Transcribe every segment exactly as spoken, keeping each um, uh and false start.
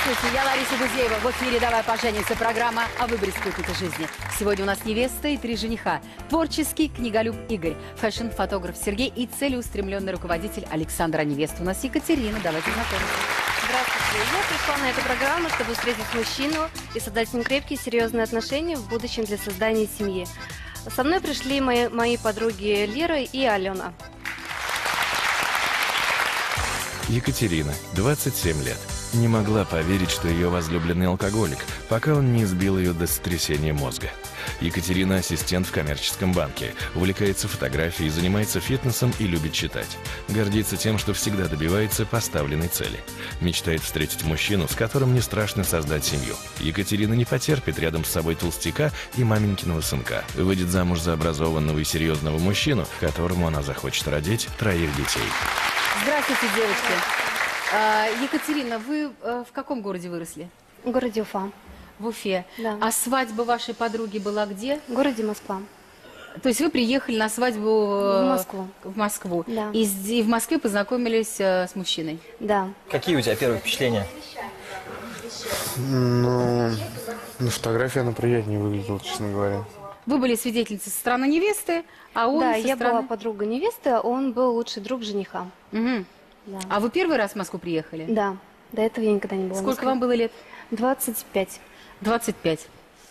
Здравствуйте, я Лариса Гузеева. В эфире «Давай поженимся» программа о выборе спутника жизни. Сегодня у нас невеста и три жениха. Творческий книголюб Игорь, фэшн-фотограф Сергей и целеустремленный руководитель Александр. А невеста у нас Екатерина. Давайте знакомиться. Здравствуйте. Я пришла на эту программу, чтобы встретить мужчину и создать с ним крепкие, серьезные отношения в будущем для создания семьи. Со мной пришли мои, мои подруги Лера и Алена. Екатерина, двадцать семь лет. Не могла поверить, что ее возлюбленный алкоголик, пока он не сбил ее до сотрясения мозга. Екатерина – ассистент в коммерческом банке, увлекается фотографией, занимается фитнесом и любит читать. Гордится тем, что всегда добивается поставленной цели. Мечтает встретить мужчину, с которым не страшно создать семью. Екатерина не потерпит рядом с собой толстяка и маменькиного сынка. Выйдет замуж за образованного и серьезного мужчину, которому она захочет родить троих детей. Здравствуйте, девочки. А, Екатерина, вы а, в каком городе выросли? В городе Уфа. В Уфе. Да. А свадьба вашей подруги была где? В городе Москва. То есть вы приехали на свадьбу В Москву. В Москву. Да. И, и в Москве познакомились а, с мужчиной. Да. Какие у тебя первые впечатления? Ну, на фотографии она приятнее выглядела, честно говоря. Вы были свидетельницей со стороны невесты, а он Да, со я стороны... была подруга невесты, а он был лучший друг жениха. Угу. Да. А вы первый раз в Москву приехали? Да, до этого я никогда не была. в Сколько Москве. вам было лет? двадцать пять. двадцать пять.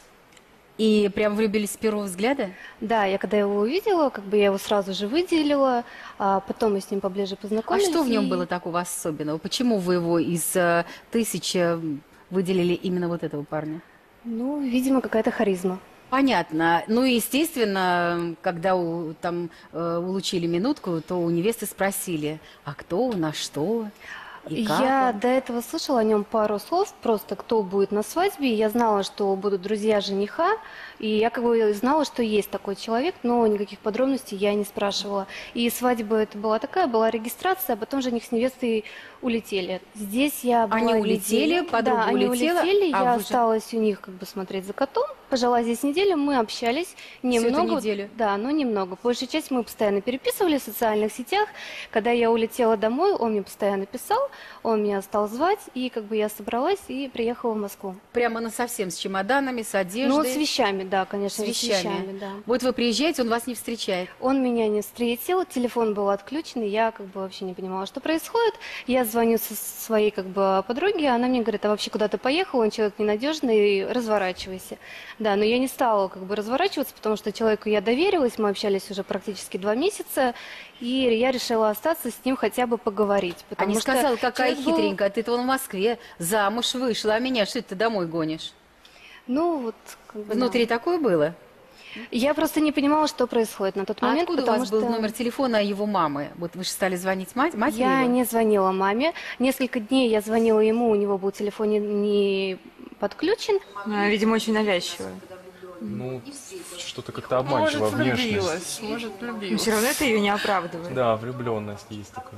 И прям влюбились с первого взгляда? Да, я когда его увидела, как бы я его сразу же выделила, а потом мы с ним поближе А познакомились. что в нем и- было такого особенного? Почему вы его из э, тысячи выделили именно вот этого парня? Ну, видимо, какая-то харизма. Понятно. Ну и, естественно, когда у, там э, улучили минутку, то у невесты спросили, а кто, на что и как Я он? до этого слышала о нем пару слов, просто кто будет на свадьбе. Я знала, что будут друзья жениха, и я как бы знала, что есть такой человек, но никаких подробностей я не спрашивала. И свадьба это была такая, была регистрация, а потом жених с невестой улетели. Здесь я была Они улетели, неделю. подруга да, они улетела, улетели, а я вы же- осталась у них как бы смотреть за котом. Пожила здесь неделю, мы общались Всю эту немного. неделю? Да, но немного. Большую часть мы постоянно переписывали в социальных сетях. Когда я улетела домой, он мне постоянно писал, он меня стал звать, и как бы я собралась и приехала в Москву. Прямо на совсем с чемоданами, с одеждой? Ну, с вещами, да, конечно, С вещами. да. Вот вы приезжаете, он вас не встречает. Он меня не встретил, телефон был отключен, и я как бы вообще не понимала, что происходит. Я звоню со своей как бы подруге, она мне говорит, а вообще куда ты поехал, он человек ненадежный, разворачивайся. Да, но я не стала как бы разворачиваться, потому что человеку я доверилась, мы общались уже практически два месяца, и я решила остаться с ним хотя бы поговорить. А Потому не что сказала, какая человек был- хитренькая, ты-то вон в Москве, замуж вышла, а меня что ты домой гонишь? Ну, вот... как бы, да. Внутри такое было? Я просто не понимала, что происходит на тот А момент, откуда у потому вас был что... номер телефона его мамы? Вот вы же стали звонить мать, матери Я его? не звонила маме. Несколько дней я звонила ему, у него был телефон не, не подключен. Она, видимо, очень навязчивая. Ну, что-то как-то обманчиво внешность. влюбилась, может, Но влюбилась. все равно это ее не оправдывает. Да, влюбленность есть такая.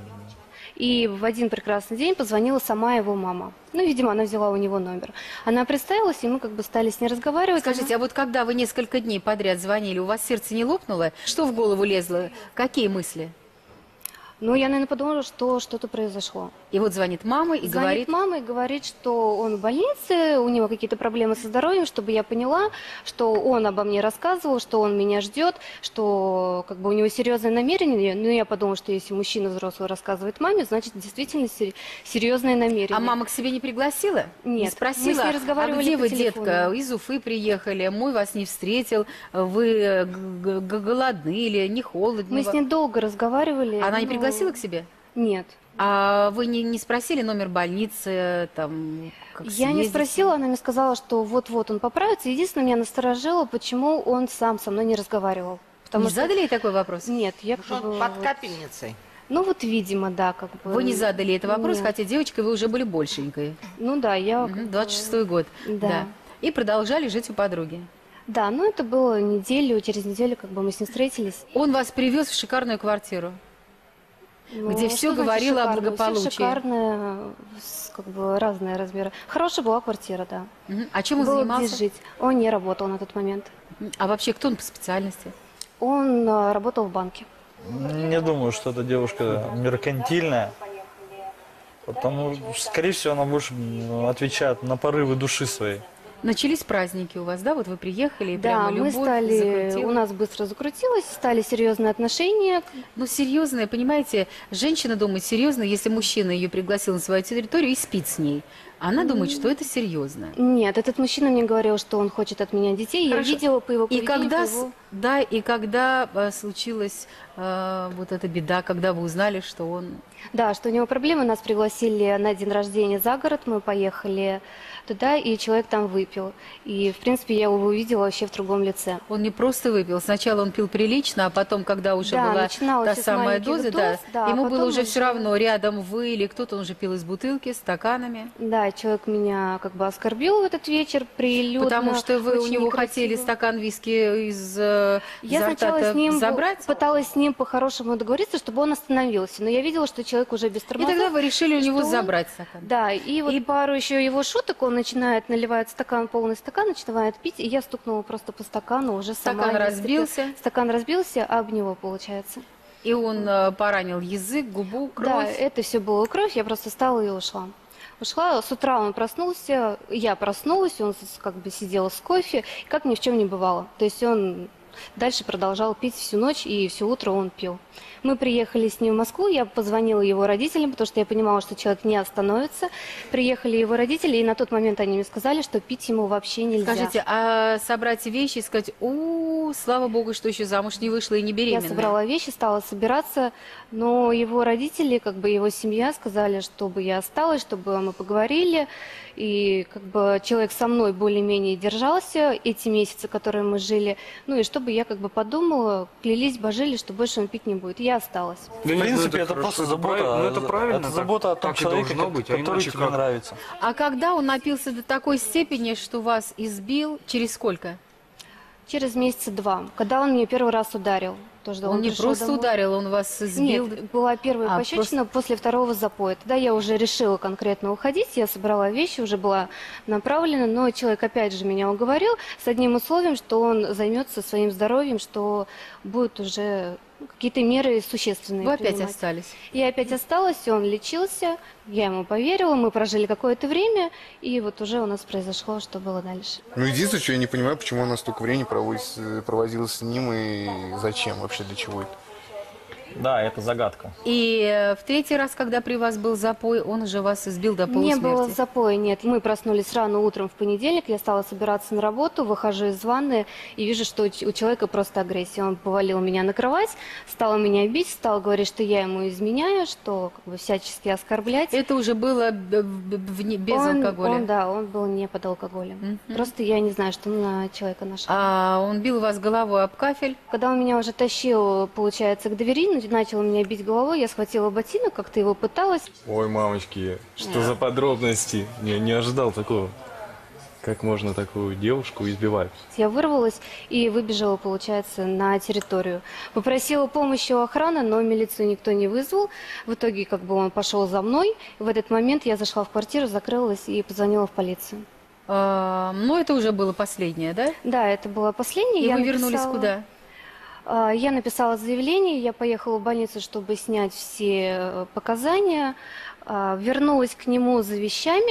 И в один прекрасный день позвонила сама его мама. Ну, видимо, она взяла у него номер. Она представилась, и мы как бы стали с ней разговаривать. Скажите, а вот когда вы несколько дней подряд звонили, у вас сердце не лопнуло? Что в голову лезло? Какие мысли? Ну, я, наверное, подумала, что что-то произошло. И вот звонит мама и Звонит говорит... мама и говорит, что он в больнице, у него какие-то проблемы со здоровьем, чтобы я поняла, что он обо мне рассказывал, что он меня ждет, что как бы у него серьезное намерение. Ну, я подумала, что если мужчина взрослый рассказывает маме, значит, действительно сер- серьезное намерение. А мама к себе не пригласила? Не Нет, спросила, мы с ней разговаривали а где по вы, телефону. детка, из Уфы приехали, мой вас не встретил, вы г- г- голодны или не холодны? Мы с ней долго разговаривали. Она не но- пригласила к себе? Нет. А вы не, не спросили номер больницы, там, как Я не съездить? спросила, она мне сказала, что вот-вот он поправится. Единственное, меня насторожило, почему он сам со мной не разговаривал. Потому Не что... задали ей такой вопрос? Нет, я как бы... Под вот- капельницей. Ну вот, видимо, да, как бы... Вы не задали этот вопрос, Нет. хотя девочкой вы уже были большенькой. Ну да, я... как Мгм, бы- двадцать шестой год. Да. И продолжали жить у подруги. Да, ну это было неделю, через неделю как бы мы с ним встретились. Он вас привез в шикарную квартиру. Ну, Где что всё значит говорило о шикарно? Всё благополучии. шикарное, с- как бы разные размеры. Хорошая была квартира, да. Мгм. А чем он Было занимался? где жить. Он не работал на тот момент. А вообще, кто он по специальности? Он а, работал в банке. Не думаю, что эта девушка меркантильная. Потому, скорее всего, она больше отвечает на порывы души своей. Начались праздники у вас, да? Вот вы приехали, и Да, прямо мы любовь стали, закрутилась. у нас быстро закрутилось, стали серьезные отношения. Ну, серьезно, понимаете, женщина думает серьезно, если мужчина ее пригласил на свою территорию и спит с ней. Она думает, что это серьезно. Нет, этот мужчина мне говорил, что он хочет от меня детей. Хорошо. Я видела по его И поведению, когда, по с- его- да, и когда э, случилась э, вот эта беда, когда вы узнали, что он... Да, что у него проблемы. Нас пригласили на день рождения за город, мы поехали туда, и человек там выпил. И, в принципе, я его увидела вообще в другом лице. Он не просто выпил. Сначала он пил прилично, а потом, когда уже Да, была начиналось та с самая маленьких доза, доз, да, да, а ему было потом уже уже- все равно, рядом вы или кто-то, он уже пил из бутылки, стаканами. Да, человек меня как бы оскорбил в этот вечер прилюдно. Потому что вы у очень него некрасиво. хотели стакан виски из э, Я изо сначала рта-то с ним забрать, пыталась с ним по-хорошему договориться, чтобы он остановился. Но я видела, что человек уже без и тормозов. тогда вы решили у него что он- забрать стакан. Да, и вот И- пару еще его шуток, он начинает, наливает стакан, полный стакан, начинает пить, и я стукнула просто по стакану уже сама. Стакан не разбился? успела. Стакан разбился, а об него, получается. И он э, поранил язык, губу, кровь. Да, это все было кровь, я просто встала и ушла. Ушла, с утра он проснулся, я проснулась, он с- как бы сидел с кофе, как ни в чем не бывало. То есть он дальше продолжал пить всю ночь, и все утро он пил. Мы приехали с ним в Москву, я позвонила его родителям, потому что я понимала, что человек не остановится. Приехали его родители, и на тот момент они мне сказали, что пить ему вообще нельзя. Скажите, а собрать вещи и сказать, у, слава богу, что еще замуж не вышла и не беременная. Я собрала вещи, стала собираться, но его родители, как бы его семья сказали, чтобы я осталась, чтобы мы поговорили. И как бы человек со мной более-менее держался эти месяцы, которые мы жили. Ну и чтобы я как бы подумала, клялись, божили, что больше он пить не будет. Я осталась. В принципе, это, просто забота. Ну, это правильно. Это так- забота о том так и человеке, должно быть, а который иначе тебе как? нравится. А когда он напился до такой степени, что вас избил, через сколько? Через месяца два, когда он меня первый раз ударил. Тоже, Он, не пришел просто домой. ударил, он вас избил. Нет, была первая А, пощечина после второго запоя. Тогда я уже решила конкретно уходить, я собрала вещи, уже была направлена, но человек опять же меня уговорил с одним условием, что он займется своим здоровьем, что будут уже какие-то меры существенные Вы опять принимать. остались. Я опять осталась, он лечился, я ему поверила, мы прожили какое-то время, и вот уже у нас произошло, что было дальше. Ну, единственное, что я не понимаю, почему она столько времени проводит, с- проводила с ним и зачем вообще, для чего это. Да, это загадка. И э, в третий раз, когда при вас был запой, он уже вас избил до Не полусмерти. было запоя, нет. Мы проснулись рано утром в понедельник, я стала собираться на работу, выхожу из ванны и вижу, что у ч- у человека просто агрессия. Он повалил меня на кровать, стал меня бить, стал говорить, что я ему изменяю, что как бы всячески оскорблять. Это уже было б- б- вне- без он, алкоголя. Он, да, он был не под алкоголем. Просто я не знаю, что на человека нашел. А он бил вас головой об кафель. Когда он меня уже тащил, получается, к двери, ну, начал меня бить головой, я схватила ботинок, как-то его пыталась. Ой, мамочки, что за подробности? Я не ожидал такого. Как можно такую девушку избивать? Я вырвалась и выбежала, получается, на территорию. Попросила помощи у охраны, но милицию никто не вызвал. В итоге, как бы он пошел за мной. В этот момент я зашла в квартиру, закрылась и позвонила в полицию. А, ну, это уже было последнее, да? Да, это было последнее. И я вы вернулись написала- куда? А, Я написала заявление, я поехала в больницу, чтобы снять все э, показания. А, Вернулась к нему за вещами.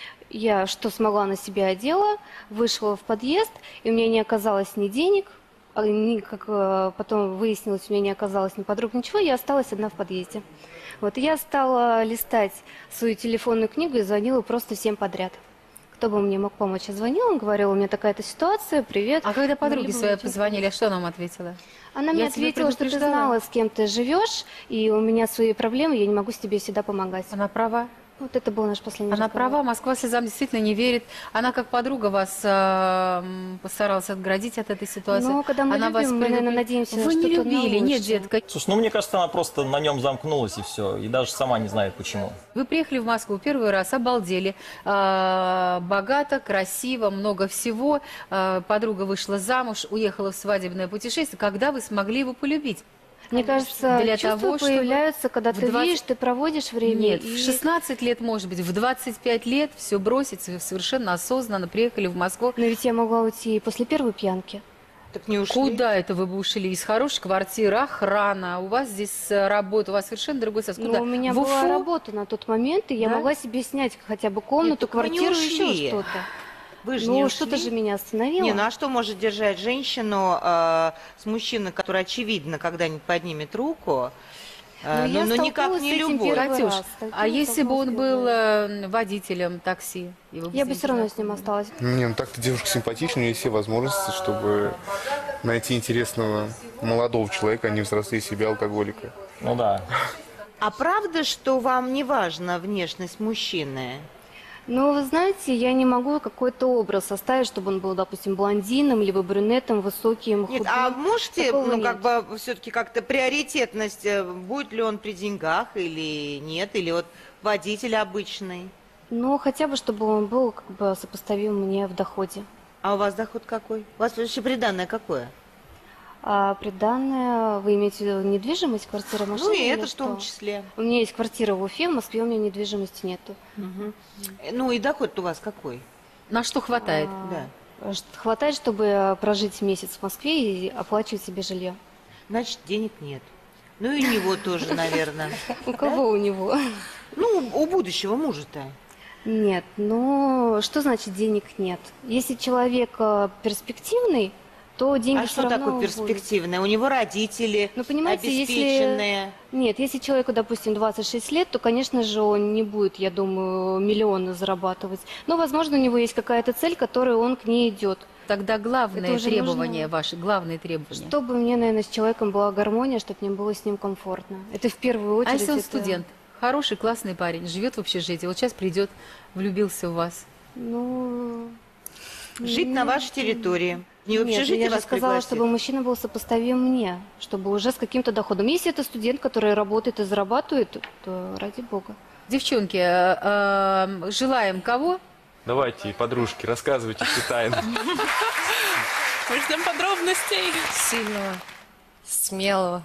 Я что смогла на себя одела, вышла в подъезд, и у меня не оказалось ни денег, а ни, как э, потом выяснилось, у меня не оказалось ни подруг, ничего, я осталась одна в подъезде. Вот, и я стала листать свою телефонную книгу и звонила просто всем подряд. Кто бы мне мог помочь? Я звонила, он говорил, у меня такая-то ситуация, привет. А когда подруги Могли бы свои вы чем-то позвонили, а что нам ответила? Она мне Я тебя ответила, что ты предупреждала. знала, с кем ты живешь, и у меня свои проблемы, я не могу с тебе всегда помогать. Она права? Вот это был наш последний Она разговор. права, Москва слезам действительно не верит. Она как подруга вас э, м, постаралась отгородить от этой ситуации. Но когда мы Она любим, вас мы, предупредила. наверное, надеемся Вы на не что-то на любили, нет, лучшее. детка. Слушай, ну мне кажется, она просто на нем замкнулась и все, и даже сама не знает почему. Вы приехали в Москву первый раз, обалдели. А, богато, красиво, много всего. А, подруга вышла замуж, уехала в свадебное путешествие. Когда вы смогли его полюбить? Мне кажется, Для чувства того, чтобы появляются, когда в ты двадцать видишь, ты проводишь время. Нет, и... в шестнадцать лет, может быть, в двадцать пять лет все бросить, вы совершенно осознанно приехали в Москву. Но ведь я могла уйти и после первой пьянки. Так не ушли. Куда это вы бы ушли? Из хорошей квартиры, охрана, у вас здесь э, работа, у вас совершенно другой состав. Ну, Куда? у меня В была Уфу? работа на тот момент, и я Да? могла себе снять хотя бы комнату, так вы не квартиру, еще ушли. что-то. Вы же не Ну, ушли. что-то же меня остановило. Не, ну а что может держать женщину э, с мужчиной, который, очевидно, когда-нибудь поднимет руку, э, Ну, я но, но никак столкнулась не с этим любовь? первый Катюш, раз. Таким а если бы он столкнулась был первый э, водителем такси? и вы Я с бы ним все равно с ним познакомились? осталась. Не, ну так-то девушка симпатичная, есть все возможности, чтобы найти интересного молодого человека, а не взрослее себя алкоголика. Ну да. А правда, что вам не важна внешность мужчины? Ну, вы знаете, я не могу какой-то образ составить, чтобы он был, допустим, блондином, либо брюнетом, высоким, Нет, худым. а можете, Такого ну, нет. как бы, все-таки как-то приоритетность, э, будет ли он при деньгах или нет, или вот водитель обычный? Ну, хотя бы, чтобы он был как бы сопоставим мне в доходе. А у вас доход какой? У вас вообще приданное какое? А приданное, вы имеете в виду недвижимость, квартира, машина? Ну и или это в что? том числе. У меня есть квартира в Уфе, в Москве у меня недвижимости нету. Мгм. Ну и доход у вас какой? На что хватает? А, Да. ш- Хватает, чтобы прожить месяц в Москве и оплачивать себе жилье. Значит, денег нет. Ну и у него тоже, наверное. У кого у него? Ну, у будущего мужа-то. Нет, ну что значит денег нет? Если человек э, перспективный, то деньги А все что равно такое будут. перспективное? У него родители Ну, понимаете, обеспеченные. если... Нет, если человеку, допустим, двадцать шесть лет, то, конечно же, он не будет, я думаю, миллионы зарабатывать. Но, возможно, у него есть какая-то цель, которой он к ней идет. Тогда главное Это уже требование нужно- ваши, главные требования. Чтобы мне, наверное, с человеком была гармония, чтобы мне было с ним комфортно. Это в первую очередь. А если он это- студент? Хороший, классный парень, живет в общежитии, вот сейчас придет, влюбился в вас. Ну... Жить на вашей территории. Не в Нет, общежитии я же вас сказала, пригласит? чтобы мужчина был сопоставим мне, чтобы уже с каким-то доходом. Если это студент, который работает и зарабатывает, то ради бога. Девчонки, э, э, желаем кого? Давайте, подружки, рассказывайте все тайны. Мы ждем подробностей. Сильного, смелого,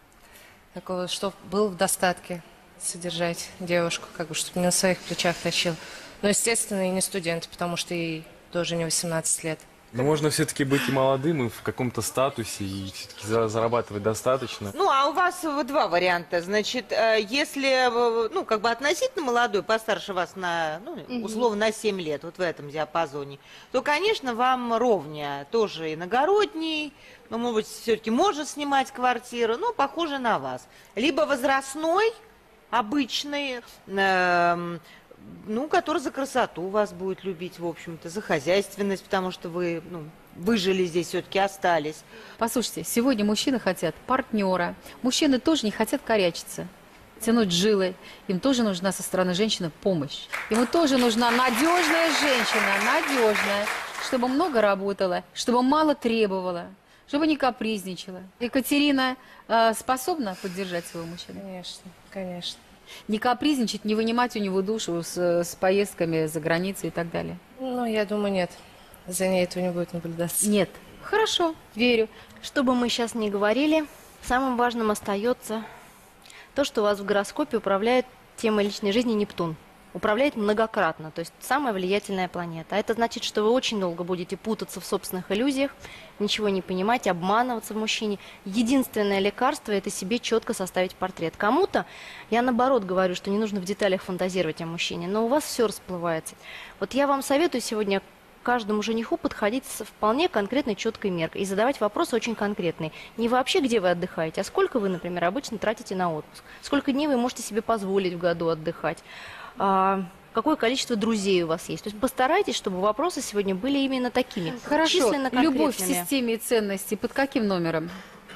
такого, что был в достатке содержать девушку, как бы, чтобы не на своих плечах тащил. Но, естественно, и не студент, потому что ей тоже не восемнадцать лет. Но можно все-таки быть и молодым, и в каком-то статусе, и все-таки зарабатывать достаточно. Ну, а у вас э, два варианта. Значит, э, если, э, ну, как бы относительно молодой, постарше вас на, ну, Мгм. условно, на семь лет, вот в этом диапазоне, то, конечно, вам ровня, тоже иногородний, но, может быть, все-таки может снимать квартиру, но похоже на вас. Либо возрастной, обычный, эм, ну, который за красоту вас будет любить, в общем-то, за хозяйственность, потому что вы, ну, выжили здесь, все-таки остались. Послушайте, сегодня мужчины хотят партнера, мужчины тоже не хотят корячиться, тянуть жилы, им тоже нужна со стороны женщины помощь. Ему тоже нужна надежная женщина, надежная, чтобы много работала, чтобы мало требовала, чтобы не капризничала. Екатерина э, способна поддержать своего мужчину? Конечно, конечно. Не капризничать, не вынимать у него душу с, с поездками за границу и так далее? Ну, я думаю, нет. За ней этого не будет наблюдаться. Нет. Хорошо, верю. Что бы мы сейчас ни говорили, самым важным остается то, что у вас в гороскопе управляет темой личной жизни Нептун. Управляет многократно, то есть самая влиятельная планета. А это значит, что вы очень долго будете путаться в собственных иллюзиях, ничего не понимать, обманываться в мужчине. Единственное лекарство – это себе четко составить портрет. Кому-то, я наоборот говорю, что не нужно в деталях фантазировать о мужчине, но у вас все расплывается. Вот я вам советую сегодня каждому жениху подходить с вполне конкретной, четкой меркой и задавать вопросы очень конкретные. Не вообще, где вы отдыхаете, а сколько вы, например, обычно тратите на отпуск. Сколько дней вы можете себе позволить в году отдыхать. А, какое количество друзей у вас есть. То есть постарайтесь, чтобы вопросы сегодня были именно такими. Хорошо. численно Любовь в конкретными. системе ценностей под каким номером?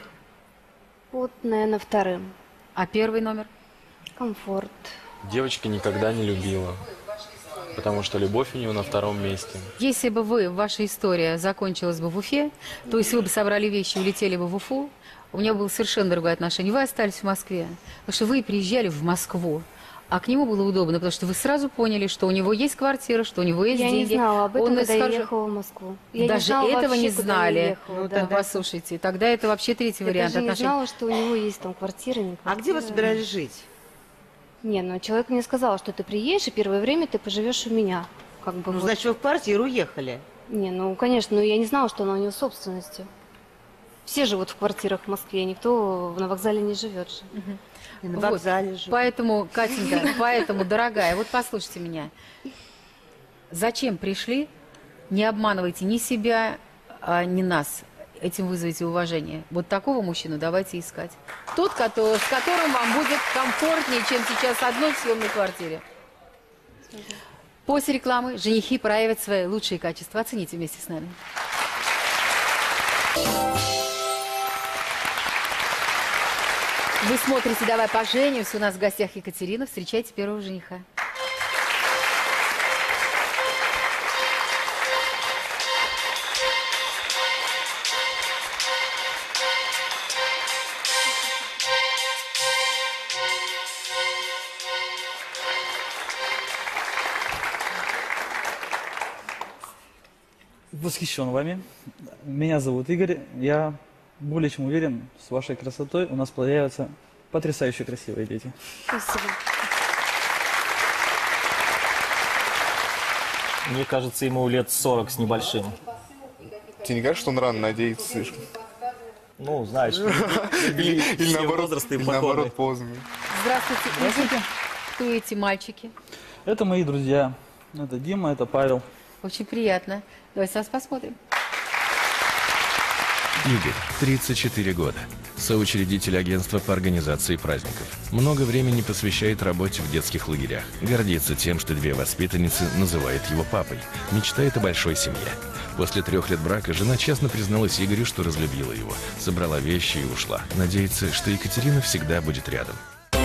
Вот, наверное, вторым. А первый номер? Комфорт. Девочка никогда не любила, потому что любовь у нее на втором месте. Если бы вы, ваша история закончилась бы в Уфе, то есть вы бы собрали вещи и улетели бы в Уфу, у меня было совершенно другое отношение. Вы остались в Москве, потому что вы приезжали в Москву. А к нему было удобно, потому что вы сразу поняли, что у него есть квартира, что у него есть Я деньги. не знала об этом, Он когда я исхож- ехала в Москву. Я Даже не знала этого вообще, не куда я знали. ехала, Ну, да. так послушайте, тогда это вообще третий Я вариант даже не отношений. знала, что у него есть там квартира, не А где вы собирались жить? Не, ну человек мне сказал, что ты приедешь, и первое время ты поживешь у меня. Как бы Ну, вот. значит, вы в квартиру уехали. Не, ну, конечно, но я не знала, что она у него собственностью. все живут в квартирах в Москве, никто на вокзале не живет же. И на Вот. вокзале же. Поэтому, Катенька, поэтому, дорогая, вот послушайте меня. Зачем пришли? Не обманывайте ни себя, а ни нас. Этим вызовите уважение. Вот такого мужчину давайте искать. Тот, который, с которым вам будет комфортнее, чем сейчас одной в съемной квартире. После рекламы женихи проявят свои лучшие качества. Оцените вместе с нами. Вы смотрите «Давай поженимся». У нас в гостях Екатерина. Встречайте первого жениха. Восхищен вами. Меня зовут Игорь. Я более чем уверен, с вашей красотой у нас появятся потрясающе красивые дети. Спасибо. Мне кажется, ему лет сорок с небольшим. Тебе не кажется, что он рано надеется слишком? Ну, знаешь, Или наоборот, возрасты или наоборот поздно. Здравствуйте. Здравствуйте. Кто эти мальчики? Это мои друзья. Это Дима, это Павел. Очень приятно. Давайте нас посмотрим. Игорь, тридцать четыре года. Соучредитель агентства по организации праздников. Много времени посвящает работе в детских лагерях. Гордится тем, что две воспитанницы называют его папой. Мечтает о большой семье. После трех лет брака жена честно призналась Игорю, что разлюбила его. Собрала вещи и ушла. Надеется, что Екатерина всегда будет рядом.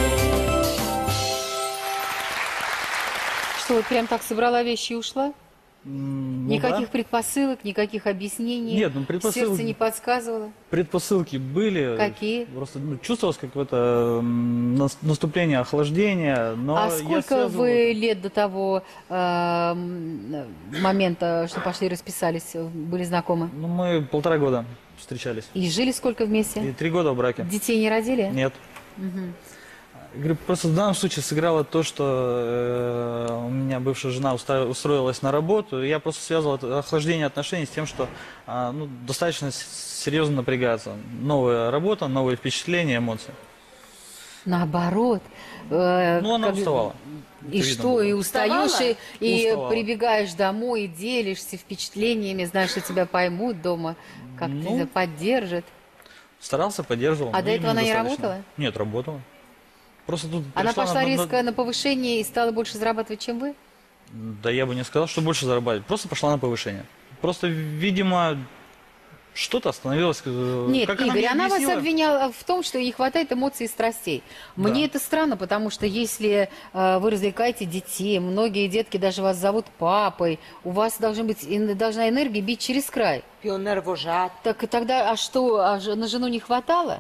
Что, вот прям так собрала вещи и ушла? Ну, Никаких да. предпосылок, никаких объяснений? Нет, ну, предпосылок- Сердце не подсказывало? Предпосылки были. Какие? Просто ну, чувствовалось какое-то м, нас- наступление охлаждения. Но А я сколько связывал вы это- лет до того э, м, момента, что пошли расписались, были знакомы? Ну, мы полтора года встречались. И жили сколько вместе? И три года в браке. Детей не родили? Нет. Мгм. Говорю, просто в данном случае сыграло то, что э, у меня бывшая жена уста- устроилась на работу, и я просто связывал это охлаждение отношений с тем, что а, ну, достаточно с- серьезно напрягаться. Новая работа, новые впечатления, эмоции. Наоборот. Э, Ну, она как- уставала. И Это видно что, было. и устаешь, и, и Уставала. прибегаешь домой, и делишься впечатлениями, знаешь, что тебя поймут дома, как-то Ну, не знаю, поддержат. Старался, поддерживал. А но до этого именно она не достаточно. работала? Нет, работала. Просто тут Она пришла пошла на- на- резко на повышение и стала больше зарабатывать, чем вы? Да я бы не сказал, что больше зарабатывать. Просто пошла на повышение. Просто, видимо, что-то остановилось. э, Нет, как Игорь, мне она вас объяснила? обвиняла в том, что ей не хватает эмоций и страстей. Мне это странно, потому что если э, вы развлекаете детей, многие детки даже вас зовут папой, у вас должна быть, эн- должна энергия бить через край. Пионер-вожат. Так и тогда, а что, а ж- на жену не хватало?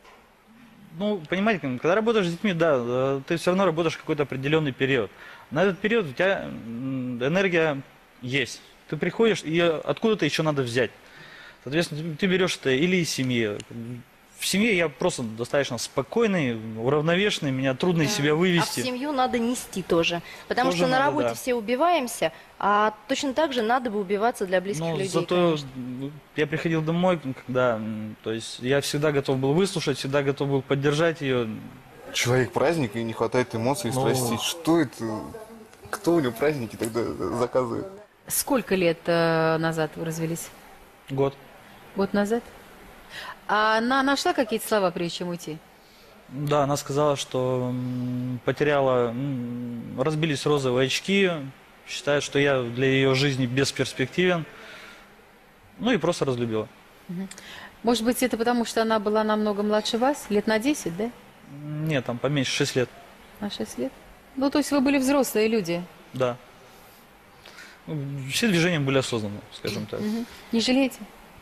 Ну, понимаете, когда работаешь с детьми, да, э, ты все равно работаешь какой-то определенный период. На этот период у тебя м, энергия есть. Ты приходишь, и откуда-то еще надо взять. Соответственно, ты- ты берешь это или из семьи. В семье я просто достаточно спокойный, уравновешенный, меня трудно из себя А в вывести. семью надо нести тоже. Потому Тоже что на надо, работе да. все убиваемся, а точно так же надо бы убиваться для близких Но людей. зато конечно. я приходил домой, когда, м, то есть я всегда готов был выслушать, всегда готов был поддержать ее. Человек праздник, и не хватает эмоций и Ну. страстей. Что это? Кто у него праздники тогда заказывает? Сколько лет э, назад вы развелись? Год. Год назад? А она нашла какие-то слова, прежде чем уйти? Да, она сказала, что м, потеряла, м, разбились розовые очки, считает, что я для ее жизни бесперспективен. Ну и просто разлюбила. Мгм. Может быть, это потому, что она была намного младше вас? Лет на десять, да? Нет, там поменьше, шесть лет. На шесть лет? Ну, то есть вы были взрослые люди. Да. Ну, все движения были осознанны, скажем так. Мгм. Не жалеете?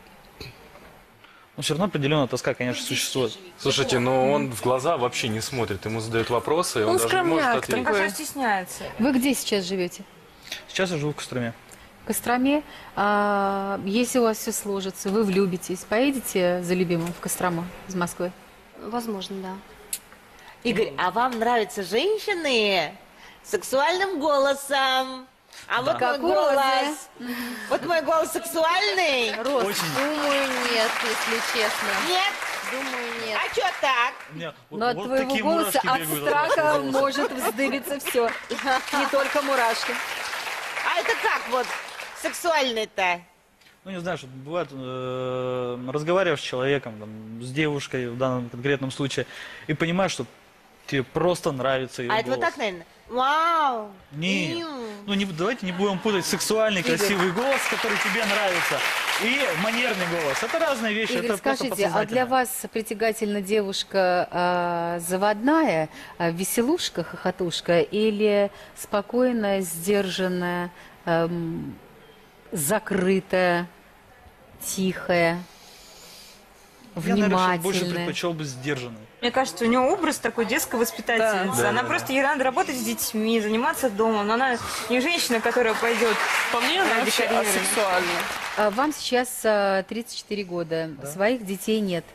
Но все равно определенная тоска, конечно, существует. Слушайте, но он в глаза вообще не смотрит, ему задают вопросы, и он, Он даже не может скромняк, ответить. такой стесняется. Вы где сейчас живете? Сейчас я живу в Костроме. В Костроме. А, если у вас все сложится, вы влюбитесь, поедете за любимым в Кострому из Москвы? Возможно, да. Игорь, а вам нравятся женщины с сексуальным голосом, А Да. вот Как мой у Розы. голос. Вот мой голос сексуальный. Рос, Очень. думаю, нет, если честно. Нет? Думаю, нет. А что так? Не, вот- Но от вот твоего такие голоса мурашки от бегают страха вашего голоса. может вздыбиться все. Не только мурашки. А это как вот сексуальный-то? Ну, не знаю, что бывает, э, разговариваешь с человеком, там, с девушкой в данном конкретном случае, и понимаешь, что тебе просто нравится ее А голос. это вот так, наверное? Вау! Не, Иу. ну не, давайте не будем путать сексуальный, красивый голос, который тебе нравится, и манерный голос. Это разные вещи. Игорь, это просто скажите, а для подсознательно. вас притягательна девушка а, заводная, а, веселушка, хохотушка, или спокойная, сдержанная, эм, закрытая, тихая, Я, наверное, больше внимательная? предпочел бы сдержанный. Мне кажется, у нее образ такой детской воспитательницы. Да. Она Да, просто, ей надо работать с детьми, заниматься домом. Но она не женщина, которая пойдет. По мне, она ради вообще карьеры. асексуальна. А Вам сейчас а, тридцать четыре года, своих детей нет.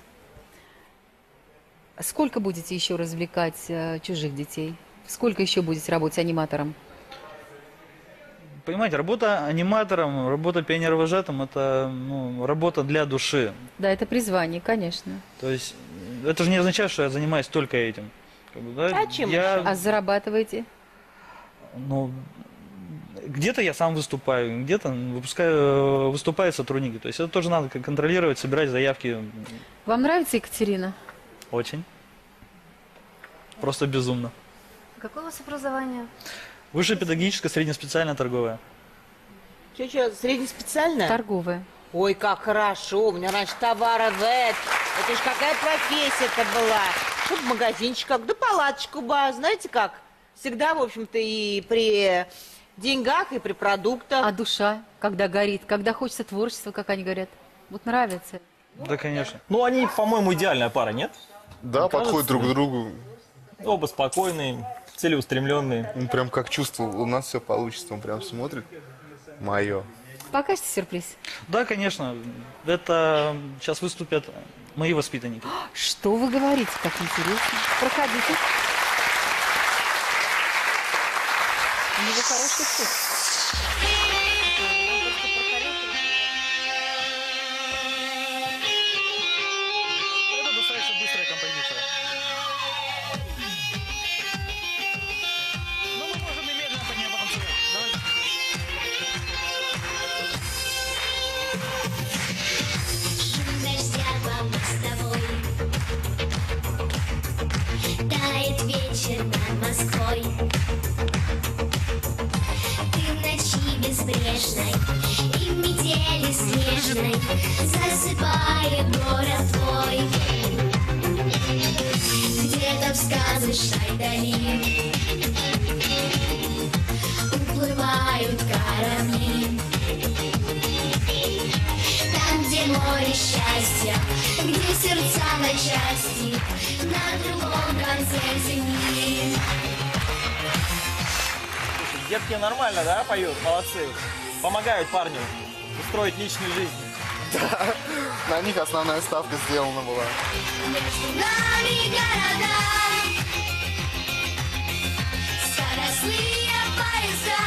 Сколько будете еще развлекать а, чужих детей? Сколько еще будете работать аниматором? Понимаете, работа аниматором, работа пионервожатым – это ну, работа для души. Да, это призвание, конечно. То есть это же не означает, что я занимаюсь только этим. Как бы, да, А чем я, А зарабатываете? ну, где-то я сам выступаю, где-то выпускаю, выступают сотрудники. То есть это тоже надо контролировать, собирать заявки. Вам нравится Екатерина? Очень. Просто безумно. Какое у вас образование? Высшее педагогическое, среднеспециальное, торговое. Че-че, среднеспециальная? Торговая. Ой, как хорошо, у меня раньше товара в это. Это ж какая профессия-то была. Чтоб магазинчик, как, да палаточку бы, знаете как? Всегда, в общем-то, и при деньгах, и при продуктах. А душа, когда горит, когда хочется творчества, как они говорят? Вот нравится. Да, конечно. Ну, они, по-моему, идеальная пара, нет? Да, Не подходят кажется, друг к нет? другу. Оба спокойные, целеустремленные. Он прям как чувствовал, у нас все получится, он прям смотрит. Мое. Покажете сюрприз? Да, конечно. Это сейчас выступят мои воспитанники. Что вы говорите? Как интересно. Проходите. У него хороший вкус. Это достаточно быстрая композиция. Но мы можем немедленно по ней потанцевать. Давайте. Дождя по мостовой, тает вечер над Москвой. Ты в ночи безбрежной и в метели снежной засыпает город твой. Где-то в сказочной дали уплывают корабли. Там, где море счастья, где сердца на части, на другом конце земли. Детки нормально, да, поют? Молодцы. Помогают парню устроить личную жизнь. Да, на них основная ставка сделана была. Между нами города, скоростные поезда,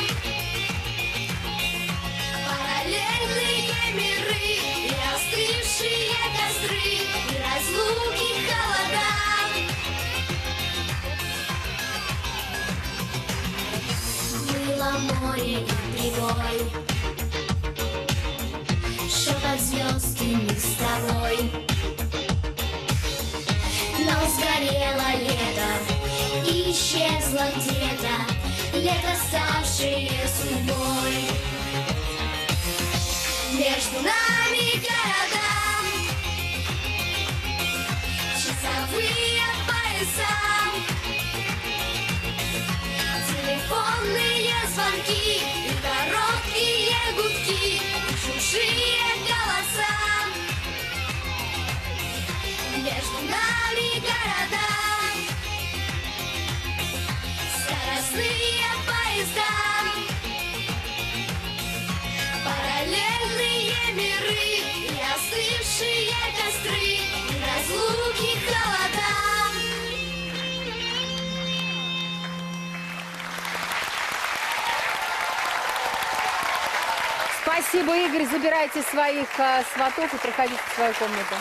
параллельные миры и остывшие костры, и разлуки холода. Было море и прибой, шепот звезд и мы с тобой. Но сгорело лето и исчезло где-то, лето, ставшее судьбой. Между нами города, часовые пояса, телефонные звонки и короткие гудки, и чужие голоса. Между нами города, скоростные поезда, параллельные миры и остывшие костры, и разлуки холода. Спасибо, Игорь. Забирайте своих а, сватов и проходите в свою комнату.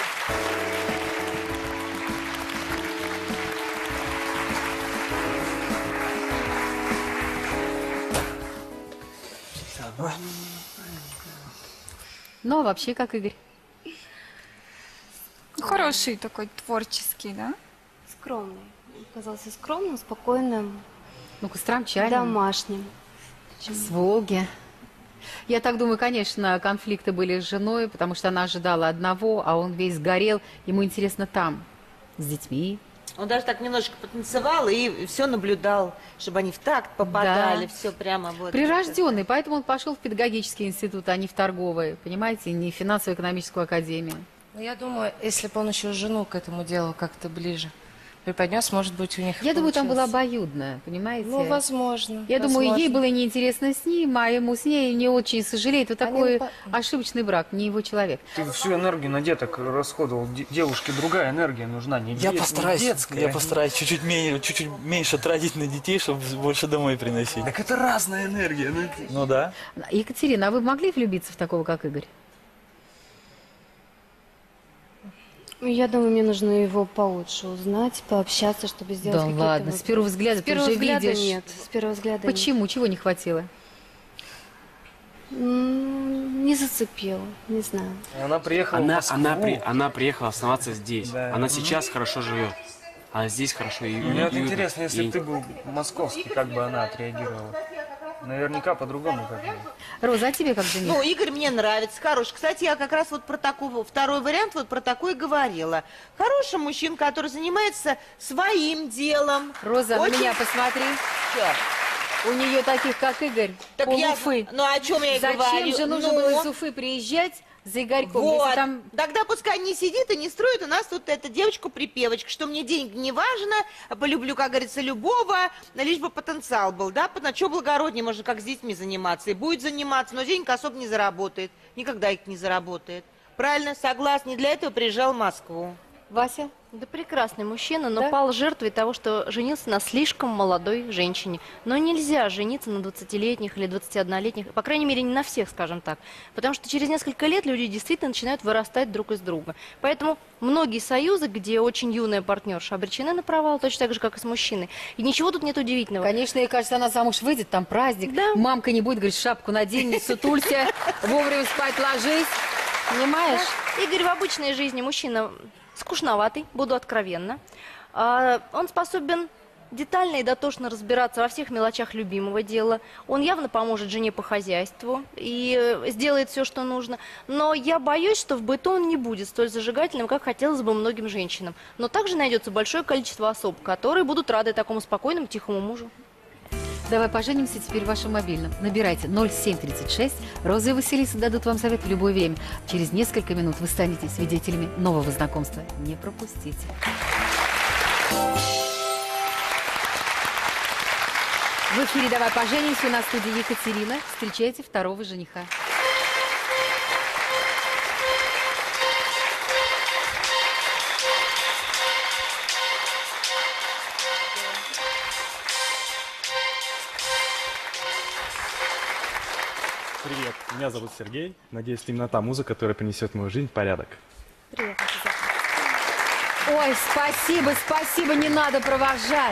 Ну, а вообще, как Игорь? Хороший такой, творческий, да? Скромный. Казался скромным, спокойным. Ну-ка, стромчанин. Домашним. С Волги. Я так думаю, конечно, конфликты были с женой, потому что она ожидала одного, а он весь горел. Ему интересно там, с детьми. Он даже так немножечко потанцевал и все наблюдал, чтобы они в такт попадали, Да. все прямо вот. Прирожденный, поэтому он пошел в педагогический институт, а не в торговый, понимаете, не в финансово-экономическую академию. Ну, я думаю, если бы он еще жену к этому делу как-то ближе преподнес, может быть, у них Я думаю, там была получилось. обоюдная, понимаете? Ну, возможно. Я думаю, ей возможно. было неинтересно с ним, а ему с ней не очень сожалеет. Вот Они такой по- ошибочный брак, не его человек. Ты всю энергию на деток расходовал. Де- Девушке другая энергия нужна, не, Я де- не постараюсь, детская. я постараюсь чуть-чуть меньше, чуть-чуть меньше тратить на детей, чтобы больше домой приносить. Так это разная энергия. Ну, Ну да. Екатерина, а вы могли влюбиться в такого, как Игорь? Я думаю, мне нужно его получше узнать, пообщаться, чтобы сделать Да какие-то ладно, вот- с первого взгляда С ты первого уже взгляда видишь. нет, с первого взгляда Почему? Чего не хватило? нет. М, Не зацепило, не знаю. Она приехала в Она, Москву. она, при, она приехала оставаться здесь. Да. Она Мгм. сейчас хорошо живет. А здесь хорошо и Мне вот и- интересно, если и- бы ты был московский, как бы она отреагировала? Наверняка по-другому как бы. Роза, а тебе как жених? Ну, Игорь мне нравится, хороший. Кстати, я как раз вот про такой, второй вариант, вот про такой говорила. Хороший мужчина, который занимается своим делом. Роза, на Очень- меня посмотри. Чё? У нее таких, как Игорь, Так я- полуфы. ну, о чем я и Зачем говорю? же нужно Ну? было из Уфы приезжать за Игорьком? Вот. Если там... Тогда пускай не сидит и не строит у нас тут эта девочка-припевочка, что мне деньги не важно, полюблю, как говорится, любого, лишь бы потенциал был, да? На что благороднее можно как с детьми заниматься? И будет заниматься, но денег особо не заработает. Никогда их не заработает. Правильно, согласна, не для этого приезжал в Москву. Вася? Да прекрасный мужчина, но Да? пал жертвой того, что женился на слишком молодой женщине. Но нельзя жениться на двадцатилетних или двадцатиоднолетних, по крайней мере, не на всех, скажем так. Потому что через несколько лет люди действительно начинают вырастать друг из друга. Поэтому многие союзы, где очень юная партнерша, обречены на провал, точно так же, как и с мужчиной. И ничего тут нет удивительного. Конечно, ей кажется, она замуж выйдет, там праздник. Мамка не будет говорить, шапку надень, не сутулься, вовремя спать ложись. Понимаешь? Да. Игорь в обычной жизни мужчина скучноватый, буду откровенна. А, Он способен детально и дотошно разбираться во всех мелочах любимого дела. Он явно поможет жене по хозяйству и э, сделает все, что нужно. Но я боюсь, что в быту он не будет столь зажигательным, как хотелось бы многим женщинам. Но также найдется большое количество особ, которые будут рады такому спокойному, тихому мужу. Давай поженимся теперь в вашем мобильном. Набирайте ноль семь тридцать шесть. Роза и Василиса дадут вам совет в любое время. Через несколько минут вы станете свидетелями нового знакомства. Не пропустите. В эфире «Давай поженимся», у нас в студии Екатерина. Встречайте второго жениха. Привет, меня зовут Сергей. Надеюсь, именно та музыка, которая принесет в мою жизнь порядок. Ой, спасибо, спасибо, не надо провожать.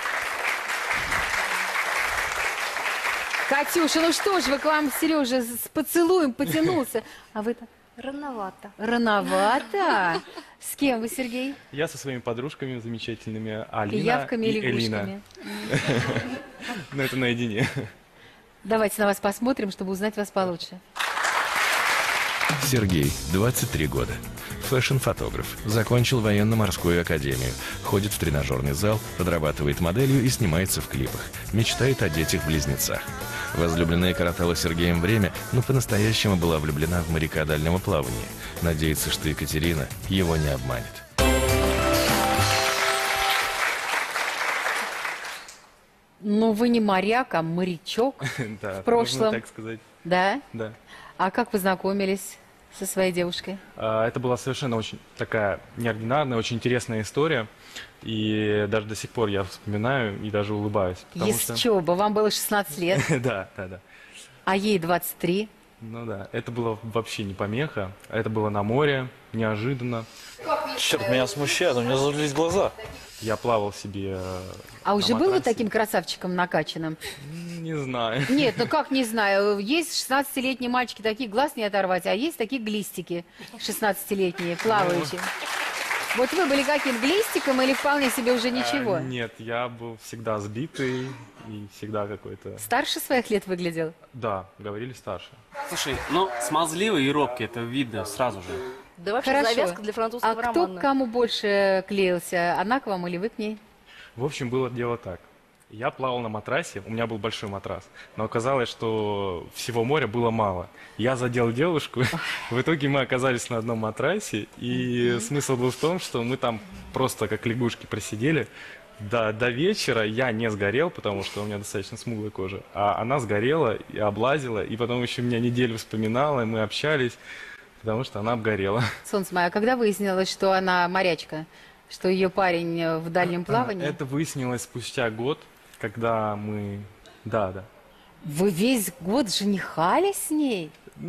Катюша, ну что ж, вы к вам, Сережа, с поцелуем потянулся. А вы так? Рановато. Рановато. С кем вы, Сергей? Я со своими подружками замечательными, Алина Пиявками и или Элина. лягушками? Но это наедине. Давайте на вас посмотрим, чтобы узнать вас получше. Сергей, двадцать три года. Фэшн-фотограф. Закончил военно-морскую академию. Ходит в тренажерный зал, подрабатывает моделью и снимается в клипах. Мечтает о детях-близнецах. Возлюбленная коротала с Сергеем время, но по-настоящему была влюблена в моряка дальнего плавания. Надеется, что Екатерина его не обманет. Ну, вы не моряк, а морячок Да, в прошлом. можно так сказать. Да? Да. А как вы знакомились со своей девушкой? А, Это была совершенно очень такая неординарная, очень интересная история. И даже до сих пор я вспоминаю и даже улыбаюсь. потому Есть что... чего бы, вам было шестнадцать лет, Да, да, да. а ей двадцать три. Ну да, это было вообще не помеха. Это было на море, неожиданно. Черт, меня смущает, у меня зажглись глаза. Я плавал себе э, А на уже был матрасе. вот таким красавчиком накачанным? Не знаю. Нет, ну как не знаю. Есть шестнадцатилетние мальчики, такие глаз не оторвать, а есть такие глистики шестнадцатилетние, плавающие. Вот вы были каким, глистиком или вполне себе уже ничего? А, нет, я был всегда сбитый и всегда какой-то... Старше своих лет выглядел? Да, говорили старше. Слушай, ну, смазливый и робкий, это видно сразу же. Да вообще Хорошо. завязка для французского А кто романа. к кому больше клеился? Она к вам или вы к ней? В общем, было дело так. Я плавал на матрасе, у меня был большой матрас, но оказалось, что всего моря было мало. Я задел девушку, в итоге мы оказались на одном матрасе, и смысл был в том, что мы там просто как лягушки просидели. До, до вечера я не сгорел, потому что у меня достаточно смуглая кожа, а она сгорела и облазила, и потом еще меня неделю вспоминала, и мы общались, потому что она обгорела. Солнце мое, а когда выяснилось, что она морячка, что ее парень в дальнем плавании? Это выяснилось спустя год, когда мы... Да, да. Вы весь год женихались с ней?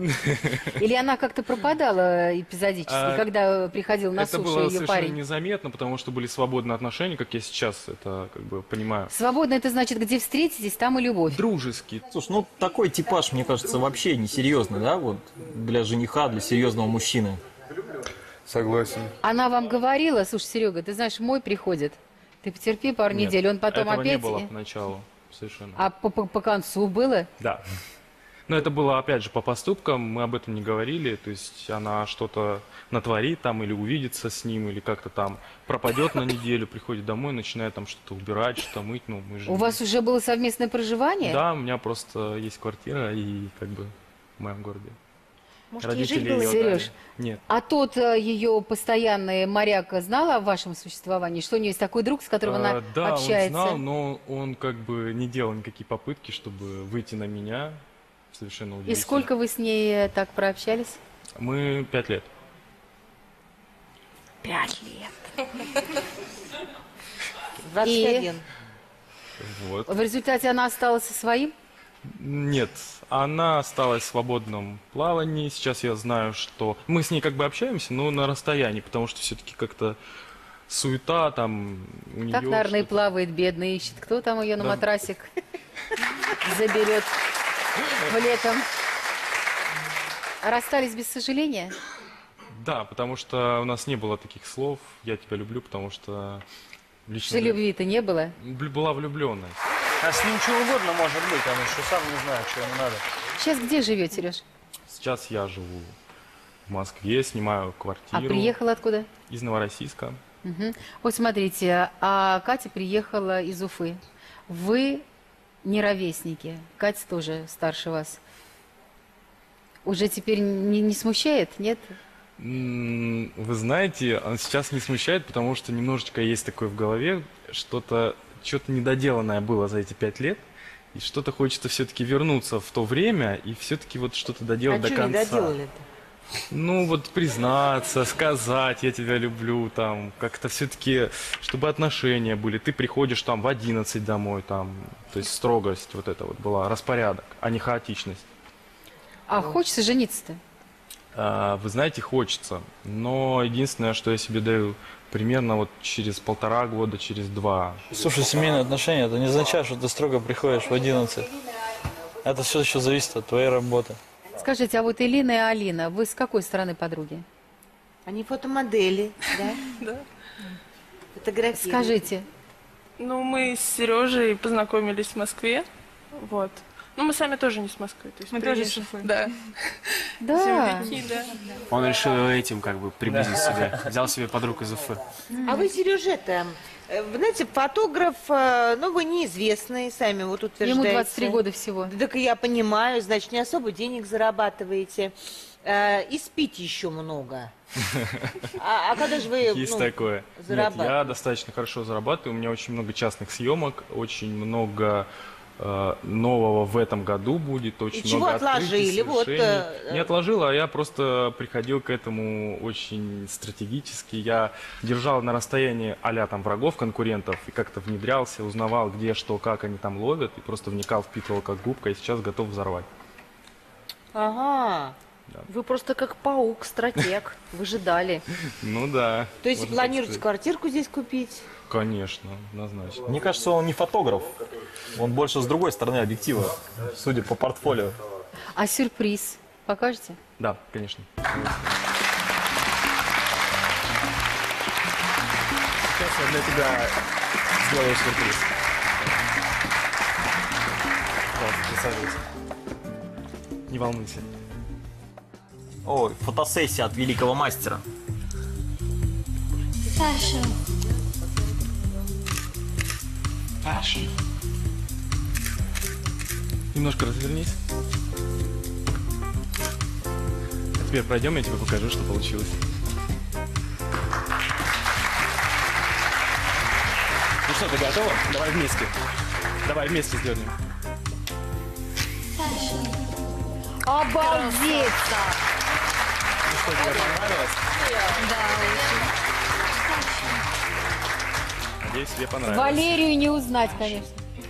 Или она как-то пропадала эпизодически, А, когда приходил на Это сушу было ее совершенно парень? незаметно, потому что были свободные отношения, как я сейчас это как бы понимаю. Свободно это значит, где встретитесь, там и любовь. Дружеский. Слушай, ну такой типаж, мне кажется, вообще несерьезный, да, вот для жениха, для серьезного мужчины. Согласен. Она вам говорила, слушай, Серега, ты знаешь, мой приходит, ты потерпи пару Нет, недель, он потом этого опять... не было поначалу, совершенно. А по, по, по концу было? Да. Но это было, опять же, по поступкам, мы об этом не говорили, то есть она что-то натворит там или увидится с ним, или как-то там пропадет на неделю, приходит домой, начинает там что-то убирать, что-то мыть, ну мы же... У вас уже было совместное проживание? Да, у меня просто есть квартира и как бы в моем городе. Может, ей жить Родители было? её Серёж, отдали. Нет. А тот э, ее постоянный моряк знал о вашем существовании? Что у нее есть такой друг, с которым она А, да, общается? он знал, но он как бы не делал никакие попытки, чтобы выйти на меня. Совершенно И удивительно. сколько вы с ней э, так прообщались? Мы пять лет. Пять лет. двадцать один. Вот. В результате она осталась со своим? Нет, она осталась в свободном плавании. Сейчас я знаю, что мы с ней как бы общаемся, но на расстоянии, потому что все-таки как-то суета там у нее. Так, наверное, и что-то. плавает бедный, ищет. Кто там ее на Да. матрасик заберет в летом? Расстались без сожаления? Да, потому что у нас не было таких слов. Я тебя люблю, потому что лично Что любви-то не было? Блю- была влюбленная. А с ним что угодно может быть, он еще сам не знает, что ему надо. Сейчас где живет, Сереж? Сейчас я живу в Москве, снимаю А квартиру. приехал откуда? Из Новороссийска. Мгм. Вот смотрите, а Катя приехала из Уфы. Вы не ровесники. Катя тоже старше вас. Уже теперь не, не смущает, нет? М, Вы знаете, он сейчас не смущает, потому что немножечко есть такое в голове, что-то что-то недоделанное было за эти пять лет, и что-то хочется все-таки вернуться в то время и все-таки вот что-то доделать А до что не конца. доделали-то? Ну вот признаться, сказать, я тебя люблю, там, как-то все-таки, чтобы отношения были. Ты приходишь там в одиннадцать домой, там, то есть строгость вот это вот была, распорядок, а не хаотичность. А хочется жениться-то? А, Вы знаете, хочется, но единственное, что я себе даю, примерно вот через полтора года, через два. Слушай, семейные отношения, это не означает, что ты строго приходишь в одиннадцать. Это все еще зависит от твоей работы. Скажите, а вот Элина и Алина, вы с какой стороны подруги? Они фотомодели, да? Да. Фотографируют. Скажите. Ну, мы с Сережей познакомились в Москве. Вот. Ну, мы сами тоже не с Москвы. То есть Мы тоже с приезжие. Уфы. Да. Да. Земляки, да. Он решил этим как бы приблизить себя. Взял себе подруг из Уфы. А вы, Сережа-то, э, вы знаете, фотограф, э, ну, вы неизвестный, сами вот утверждаете. Ему двадцать три года всего. Так я понимаю, значит, не особо денег зарабатываете. Э, И спите еще много. А, а когда же вы Есть ну, такое. Нет, зарабатываете? я достаточно хорошо зарабатываю. У меня очень много частных съемок, очень много э, нового в этом году будет, очень И чего много открытий, отложили? Вот, совершений. э, Не отложил, а я просто приходил к этому очень стратегически. Я держал на расстоянии а-ля там врагов, конкурентов, и как-то внедрялся, узнавал, где, что, как они там ловят, и просто вникал, впитывал как губка, и сейчас готов взорвать. Ага. Да. Вы просто как паук, стратег. Вы ждали. Ну да. То есть можно планируете так сказать. квартирку здесь купить? Конечно, однозначно. Мне кажется, он не фотограф. Он больше с другой стороны объектива, судя по портфолио. А сюрприз покажете? Да, конечно. Сейчас я для тебя сделаю сюрприз. Да, присаживайся. Не волнуйся. Ой, фотосессия от великого мастера. Fashion. Fashion. Немножко развернись. А теперь пройдем, я тебе покажу, что получилось. Ну что, ты готова? Давай вместе. Давай вместе сделаем. Обалдеть! Ну что, тебе понравилось? Да, Надеюсь, тебе понравилось. Валерию не узнать, конечно.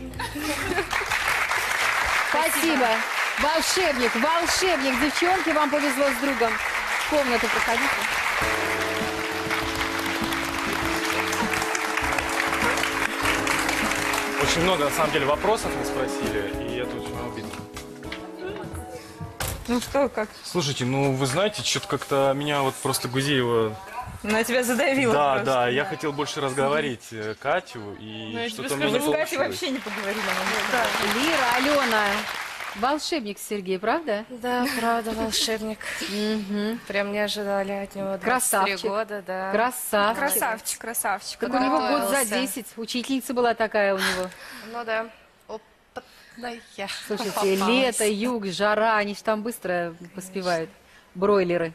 Спасибо. Волшебник, волшебник. Девчонки, вам повезло с другом. В комнату проходите. Очень много, на самом деле, вопросов мы спросили, и это очень обидно. Ну что, как? Слушайте, ну вы знаете, что-то как-то меня вот просто Гузеева... Она тебя задавила Да, просто. да, я хотел больше разговорить э, Катю, и Ну, я тебе что-то скажу, мне не мы с Катей получилось. вообще не поговорили. Да. Лира, Алена. Волшебник Сергей, правда? Да, правда, волшебник. Прям не ожидали от него. Красавчик. три года, да. Красавчик. Красавчик, красавчик. Так у него год за Готовился. десять. Учительница была такая у него. Ну да. Опытная. Слушайте, Попалась. лето, юг, жара, они же там быстро поспевают. Бройлеры.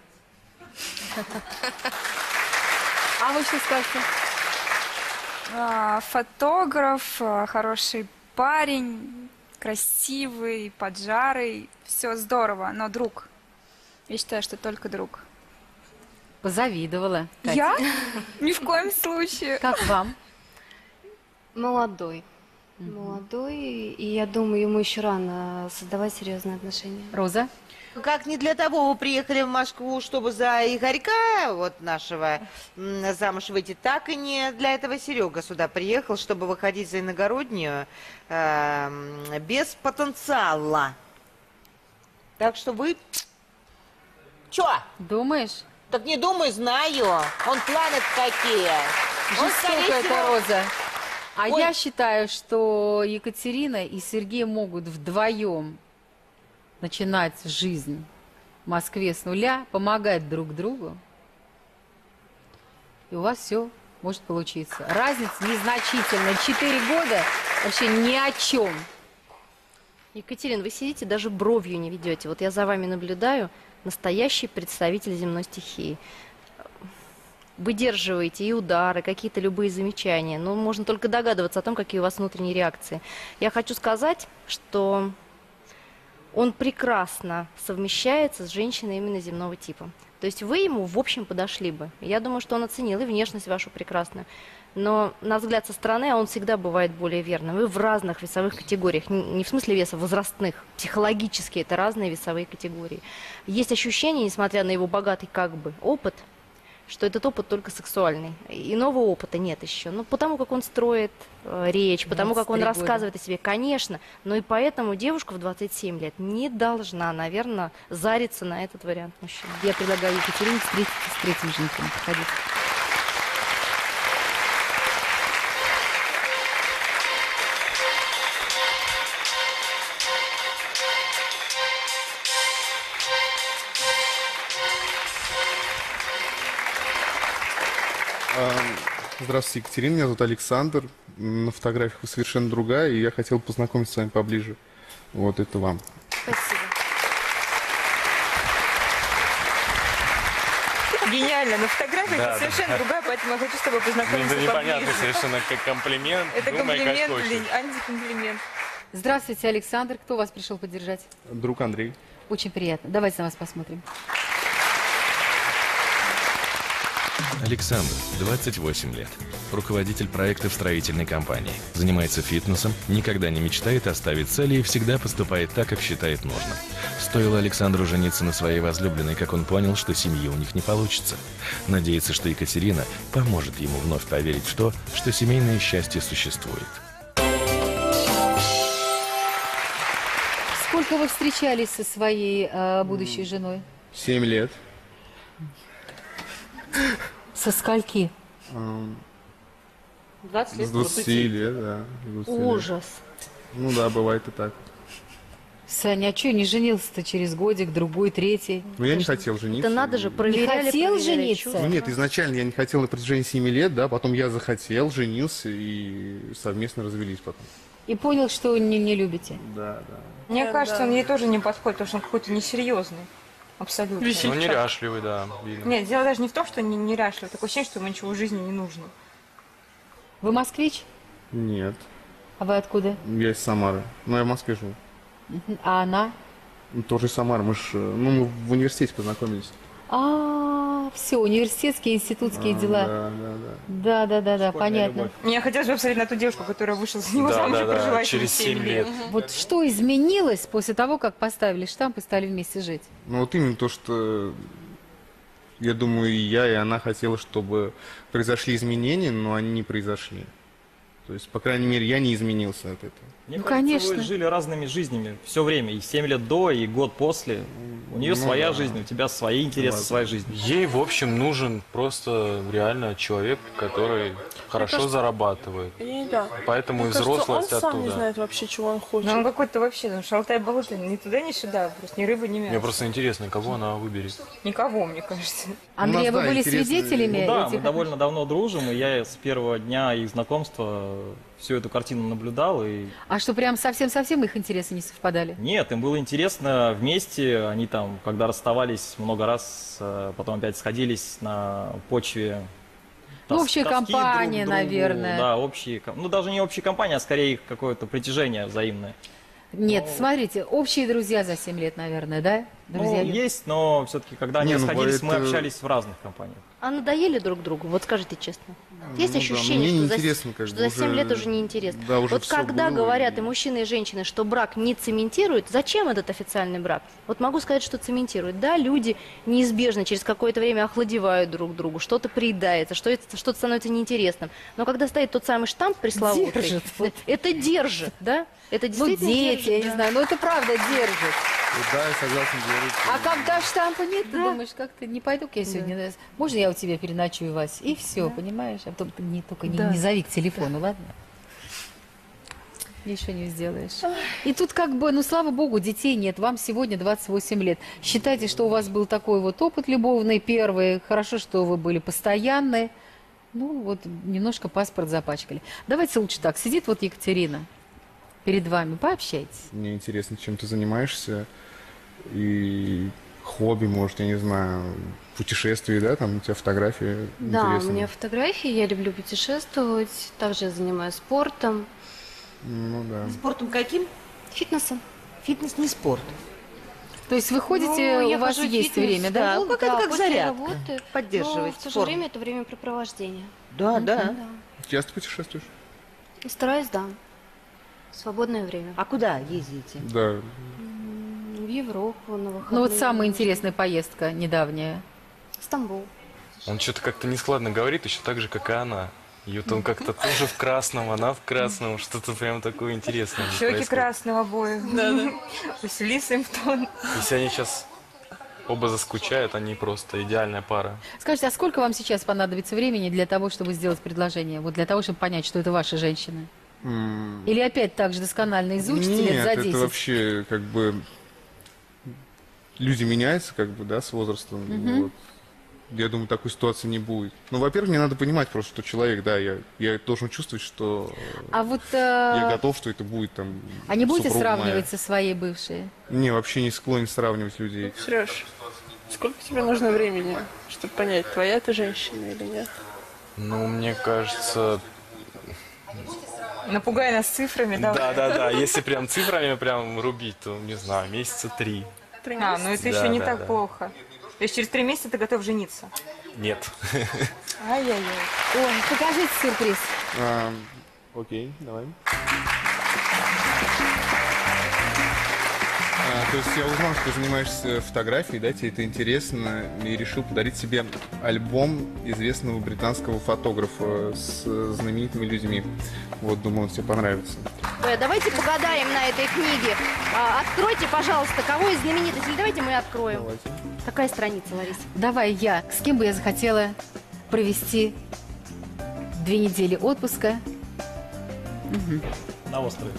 А вы что скажете? А, фотограф, а, хороший парень, красивый, поджарый. Все здорово, но друг. Я считаю, что только друг. Позавидовала. Катя. Я? Ни в коем случае. Как вам? Молодой. Молодой, и я думаю, ему еще рано создавать серьезные отношения. Роза? Как не для того вы приехали в Москву, чтобы за Игорька, вот нашего, м, замуж выйти, так и не для этого Серега сюда приехал, чтобы выходить за иногороднюю э, без потенциала. Так что вы... Чё? Думаешь? Так не думай, знаю. Он планы какие. Он, скорее Жестокая это всего, Роза. А Ой. я считаю, что Екатерина и Сергей могут вдвоем начинать жизнь в Москве с нуля, помогать друг другу, и у вас все может получиться. Разница незначительная. Четыре года вообще ни о чем. Екатерина, вы сидите, даже бровью не ведете. Вот я за вами наблюдаю, настоящий представитель земной стихии. Выдерживаете и удары, какие-то любые замечания. Но можно только догадываться о том, какие у вас внутренние реакции. Я хочу сказать, что он прекрасно совмещается с женщиной именно земного типа. То есть вы ему, в общем, подошли бы. Я думаю, что он оценил и внешность вашу прекрасную. Но на взгляд со стороны он всегда бывает более верным. Вы в разных весовых категориях. Не в смысле веса, возрастных. Психологически это разные весовые категории. Есть ощущение, несмотря на его богатый как бы опыт, что этот опыт только сексуальный. Иного опыта нет еще. Ну, потому как он строит э, речь, потому как он двадцать три рассказывает о себе, конечно. Но и поэтому девушка в двадцать семь лет не должна, наверное, зариться на этот вариант мужчины. Я предлагаю Екатерине встретиться с третьим женихом. Проходите. Здравствуйте, Екатерина, меня зовут Александр. На фотографиях вы совершенно другая, и я хотел познакомиться с вами поближе. Вот это вам. Спасибо. Гениально, на фотографии Да, это совершенно да. другая, поэтому я хочу с тобой Ну, познакомиться это непонятно поближе. совершенно, как комплимент. Это Думай, как комплимент хочешь. или антикомплимент? Здравствуйте, Александр. Кто вас пришел поддержать? Друг Андрей. Очень приятно. Давайте на вас посмотрим. Александр, двадцать восемь лет. Руководитель проекта в строительной компании. Занимается фитнесом, никогда не мечтает оставить цели и всегда поступает так, как считает нужным. Стоило Александру жениться на своей возлюбленной, как он понял, что семьи у них не получится. Надеется, что Екатерина поможет ему вновь поверить в то, что семейное счастье существует. Сколько вы встречались со своей э, будущей женой? Семь лет. Со скольки? двадцать лет. С двадцати лет, да. двадцати Ужас. лет. Ну да, бывает и так. Саня, а что не женился-то через годик, другой, третий? Ну я не хотел жениться. Это надо же, проверяли, Не хотел проверяли, жениться? чё? Ну нет, изначально я не хотел на протяжении семи лет, да, потом я захотел, женился и совместно развелись потом. И понял, что не, не любите? Да, да. Мне Да, кажется, да. он ей тоже не подходит, потому что он какой-то несерьезный. Абсолютно. Ну, неряшливый, да. видно. Нет, дело даже не в том, что не неряшливый. Такое ощущение, что ему ничего в жизни не нужно. Вы москвич? Нет, А вы откуда? я из Самары. Ну я в Москве живу. Мгм. А она? Ну, тоже из Самары. Мы ж, э, ну, мы в университете познакомились. А, все, университетские, институтские А, дела. Да, да, да. Да, да, да, да, понятно. Мне хотелось бы посмотреть на ту девушку, которая вышла за него Да, замуж да, и да, проживает с ним через семь лет. Вот что изменилось после того, как поставили штамп и стали вместе жить? Ну вот именно то, что я думаю, и я, и она хотела, чтобы произошли изменения, но они не произошли. То есть, по крайней мере, я не изменился от этого. Мне Ну, кажется, конечно. вы жили разными жизнями все время, и семь лет до, и год после. У нее Ну своя да. жизнь, у тебя свои интересы, Ладно. своя жизнь. Ей, в общем, нужен просто реально человек, который хорошо кажется, зарабатывает. И да. Поэтому Мне и кажется, взрослость он сам не оттуда. знает вообще, чего он хочет. Ну он какой-то вообще, ну, шалтай болото, ни туда, ни сюда, просто ни рыбы, ни мяса. Мне просто интересно, кого она выберет. Никого, мне кажется. Андрей, нас, вы да, были интересно. свидетелями Ну да, мы этих... довольно давно дружим, и я с первого дня их знакомства всю эту картину наблюдал. И... А что, прям совсем-совсем их интересы не совпадали? Нет, им было интересно вместе, они там, когда расставались много раз, э, потом опять сходились на почве... Ну, тос- общая тоски компания, друг к другу. наверное. Да, общие, ком- ну даже не общая компания, а скорее их какое-то притяжение взаимное. Нет, Ну. смотрите, общие друзья за семь лет, наверное, да? Друзья? Ну, есть, но все-таки, когда они Не, ну, расходились, мы это- общались в разных компаниях. А надоели друг другу? Вот скажите честно. Есть Ну да, ощущение, мне что, за, неинтересно, как что бы, за семь уже- лет уже неинтересно? да, уже вот всё когда было, говорят и- и мужчины, и женщины, что брак не цементирует, зачем этот официальный брак? Вот могу сказать, что цементирует. Да, люди неизбежно через какое-то время охладевают друг к другу, что-то приедается, что это- что-то становится неинтересным. Но когда стоит тот самый штамп пресловутый, Держит. да, это держит, да? Это Ну, действительно дети, держит, я не да. знаю, но это правда держит. Да, я согласен, говорить. А когда штампа нет, ты думаешь, как-то не пойду-ка я сегодня. да. Можно я у тебя переночую, Вась? И все, понимаешь? А потом ты не, только не, Да. не зови к телефону, ладно? Ничего не сделаешь. И тут как бы, ну слава богу, детей нет. Вам сегодня двадцать восемь лет. Считайте, что у вас был такой вот опыт любовный первый. Хорошо, что вы были постоянны. Ну вот немножко паспорт запачкали. Давайте лучше так. Сидит вот Екатерина перед вами, пообщайтесь. Мне интересно, чем ты занимаешься. И хобби, может, я не знаю, путешествия, да, там у тебя фотографии Да, у интересные. меня фотографии, я люблю путешествовать, также я занимаюсь спортом. Ну да. Спортом каким? Фитнесом. Фитнес не спорт. То есть вы ходите, Ну, я у вас хожу в есть фитнес, время, да? Ну, как это как после зарядка. работы. Поддерживать Но в то же форму. время это времяпрепровождение. Да, да. Часто путешествуешь? И стараюсь, да. В свободное время. А куда ездите? Да. М, В Европу, на выходные. Ну вот самая интересная поездка недавняя. Стамбул. Он что-то как-то нескладно говорит, еще так же, как и она. И вот он как-то тоже в красном, она в красном, что-то прям такое интересное Щеки происходит. красные обоих. Да-да. Василиса им в тон. Если они сейчас оба заскучают, они просто идеальная пара. Скажите, а сколько вам сейчас понадобится времени для того, чтобы сделать предложение? Вот для того, чтобы понять, что это ваша женщина? М, Или опять так же досконально изучите Нет, лет за это десять? вообще как бы люди меняются как бы, да, с возрастом. Мгм. Вот. Я думаю, такой ситуации не будет. Ну, во-первых, мне надо понимать просто, что человек, да, я, я должен чувствовать, что А вот я э, готов, что это будет там. а не будете супруга сравнивать со своей бывшей? моя. Не, вообще не склонен сравнивать людей. Сереж, сколько тебе нужно времени, чтобы понять, твоя ты женщина или нет? Ну, мне кажется, Напугай нас цифрами, да? да-да-да, если прям цифрами прям рубить, то, не знаю, месяца три. А, ну это Да, еще не да, так да. плохо. То есть через три месяца ты готов жениться? Нет. Ай-яй-яй. Ой, покажите сюрприз. А, окей, давай. А, то есть я узнал, что ты занимаешься фотографией, да, тебе это интересно, и решил подарить себе альбом известного британского фотографа с знаменитыми людьми. Вот, думал, тебе понравится. Э, Давайте погадаем на этой книге. А, Откройте, пожалуйста, кого из знаменитостей. Давайте мы откроем. Давайте. Какая страница, Лариса? Давай я. С кем бы я захотела провести две недели отпуска? Мгм. На острове.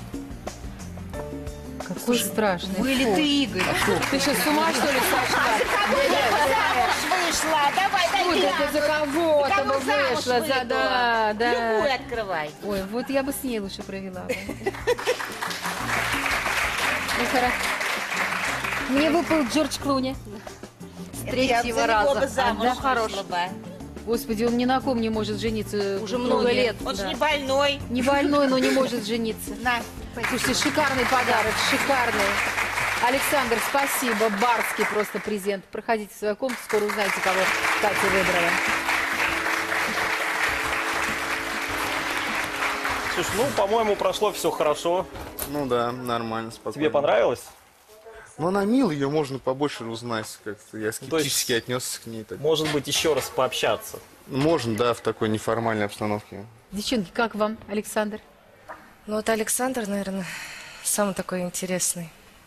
Какой страшный. Были Фу. ты, Игорь. Ты что, с ума, что ли, сошла? А за кого ты замуж вышла? Давай, дай Вот это за кого-то За кого бы замуж вышла, за- выйдла? да, да. Любую открывай. Ой, вот я бы с ней лучше провела. бы. Ну, хоро- Мне выпал Джордж Клуни. С Это я третьего за него раза. бы замуж А, да, хорош. вышла бы. Господи, он ни на ком не может жениться. Уже много Клуни. лет. Он же Да. не больной. Не больной, но не может жениться. На. Слушайте, шикарный подарок, шикарный. Александр, спасибо. Барский просто презент. Проходите в свою комнату, скоро узнаете, кого Катя выбрала. Слушай, ну, по-моему, прошло все хорошо. Ну да, нормально, спокойно. Тебе понравилось? Ну, она милая, ее можно побольше узнать как-то. Я Ну, то есть- скептически отнесся к ней. Так. Может быть, еще раз пообщаться. Можно, да, в такой неформальной обстановке. Девчонки, как вам, Александр? Ну вот Александр, наверное, самый такой интересный.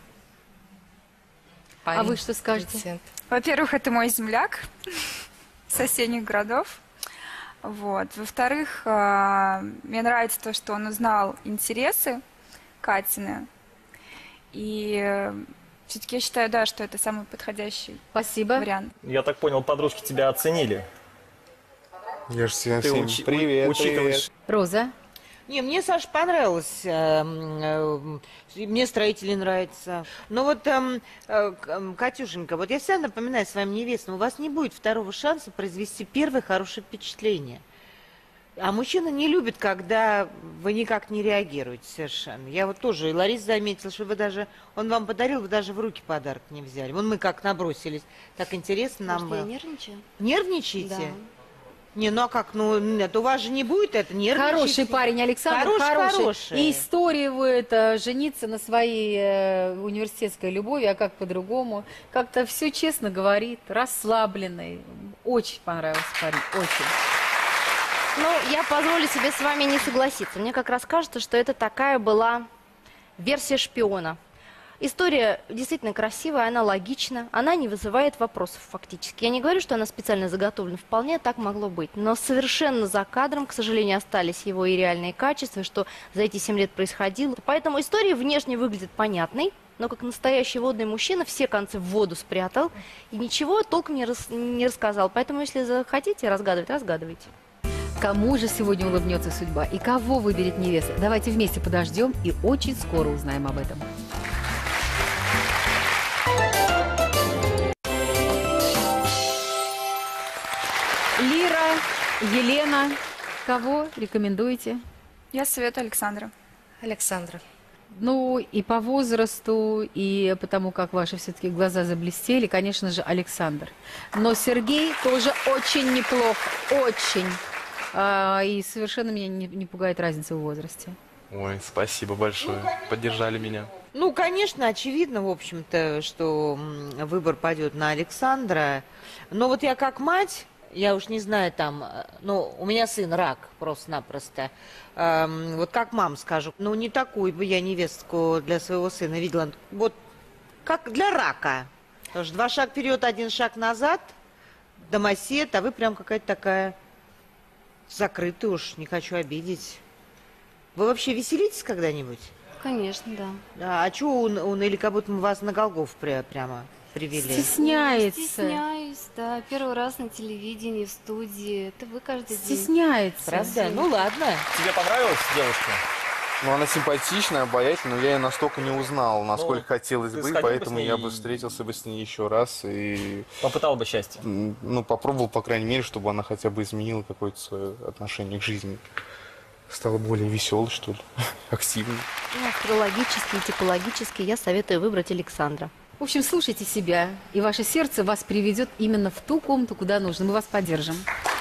А вы что скажете? Претендент. Во-первых, это мой земляк соседних городов. Вот. Во-вторых, а, мне нравится то, что он узнал интересы Катины. И все-таки я считаю, да, что это самый подходящий Спасибо. вариант. Я так понял, подружки тебя оценили. Я же всем Ты всем учи- привет, учитываешь- Роза? Не, мне, Саша, понравилось. э, м, э, Мне строители нравятся. Но вот, эм, э, к- эм, Катюшенька, вот я всегда напоминаю своим невестам, у вас не будет второго шанса произвести первое хорошее впечатление. А мужчина не любит, когда вы никак не реагируете совершенно. Я вот тоже, и Лариса заметила, что вы даже, он вам подарил, вы даже в руки подарок не взяли. Вон мы как набросились. Так интересно нам Может, я было. нервничаю? Нервничаете? Да. Не, ну а как, ну нет, у вас же не будет это, нервничать. Хороший парень, Александр, Хороший, хороший. хороший. И история будет э, жениться на своей э, университетской любови, а как по-другому. Как-то все честно говорит, расслабленный. Очень понравился парень, очень. Ну, я позволю себе с вами не согласиться. Мне как раз кажется, что это такая была версия шпиона. История действительно красивая, она логична, она не вызывает вопросов фактически. Я не говорю, что она специально заготовлена, вполне так могло быть. Но совершенно за кадром, к сожалению, остались его и реальные качества, что за эти семь лет происходило. Поэтому история внешне выглядит понятной, но как настоящий водный мужчина все концы в воду спрятал и ничего толком не, рас- не рассказал. Поэтому, если захотите разгадывать, разгадывайте. Кому же сегодня улыбнется судьба и кого выберет невеста? Давайте вместе подождем и очень скоро узнаем об этом. Лира, Елена, кого рекомендуете? Я советую Александра. Александра. Ну, и по возрасту, и потому как ваши все-таки глаза заблестели, конечно же, Александр. Но Сергей тоже очень неплох, очень. А, и совершенно меня не, не пугает разница в возрасте. Ой, спасибо большое. Поддержали меня. Ну, конечно, очевидно, в общем-то, что м, выбор пойдет на Александра. Но вот я как мать, я уж не знаю там, э, ну, у меня сын рак просто-напросто. Эм, вот как мам скажу, ну, не такую бы я невестку для своего сына видела. Вот как для рака. Потому что два шага вперед, один шаг назад, домосед, а вы прям какая-то такая закрытая уж, не хочу обидеть. Вы вообще веселитесь когда-нибудь? Конечно, да. Да, а что он, он, или как будто мы вас на Голгоф пря- прямо привели? Стесняется. Стесняюсь, да. Первый раз на телевидении, в студии. Это вы каждый день. Стесняется. Правда? Ну ладно. Тебе понравилась девушка? Ну, она симпатичная, обаятельная, но я ее настолько не узнал, насколько Ну, хотелось ты бы, сходил бы поэтому с ней я бы и- встретился бы с ней еще раз и... Попытал бы счастье. м, Ну, попробовал, по крайней мере, чтобы она хотя бы изменила какое-то свое отношение к жизни. Стала более веселой, что ли, активной. Ну, астрологически и типологически я советую выбрать Александра. В общем, слушайте себя, и ваше сердце вас приведет именно в ту комнату, куда нужно. Мы вас поддержим.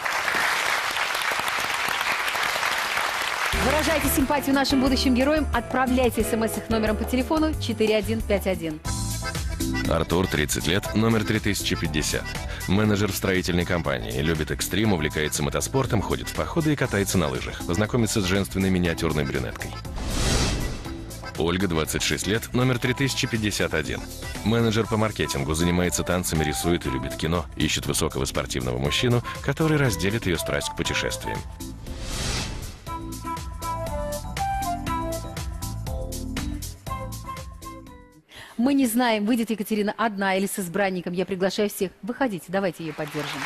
Выражайте симпатию нашим будущим героям, отправляйте смс их номером по телефону четыре один пять один. Артур, тридцать лет, номер три тысячи пятьдесят. Менеджер в строительной компании, любит экстрим, увлекается мотоспортом, ходит в походы и катается на лыжах. Познакомится с женственной миниатюрной брюнеткой. Ольга, двадцать шесть лет, номер три тысячи пятьдесят один. Менеджер по маркетингу, занимается танцами, рисует и любит кино. Ищет высокого спортивного мужчину, который разделит ее страсть к путешествиям. Мы не знаем, выйдет Екатерина одна или с избранником. Я приглашаю всех. Выходите, давайте ее поддержим.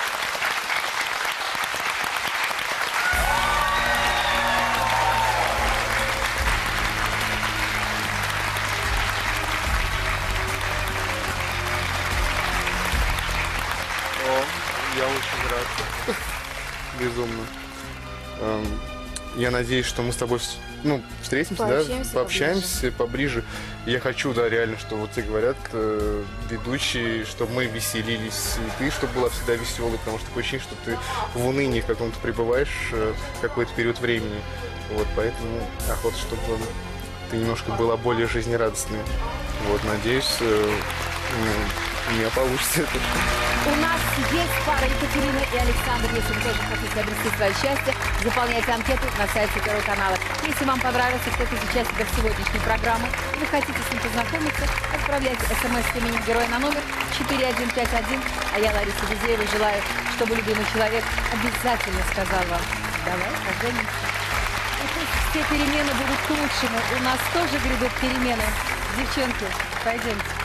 О, я очень рад. Безумно. Эм, Я надеюсь, что мы с тобой вс- ну, встретимся, Пообщаемся да, пообщаемся поближе. Я хочу, да, реально, что вот тебе говорят э, ведущие, чтобы мы веселились, и ты, чтобы была всегда веселой, потому что такое ощущение, что ты в унынии в каком-то пребываешь э, какой-то период времени. Вот, поэтому охота, чтобы ты немножко была более жизнерадостной. Вот, надеюсь, э, ну, у меня получится это. У нас есть пара Екатерина и Александр. Если вы тоже хотите обрести свое счастье, заполняйте анкету на сайте Первого канала. Если вам понравился кто-то из участников сегодняшней программы, и вы хотите с ним познакомиться, отправляйте смс с именем героя на номер четыре один пять один. А я, Лариса Гузеева, желаю, чтобы любимый человек обязательно сказал вам: давай поженимся. И пусть все перемены будут к лучшему. У нас тоже грядут перемены. Девчонки, пойдемте.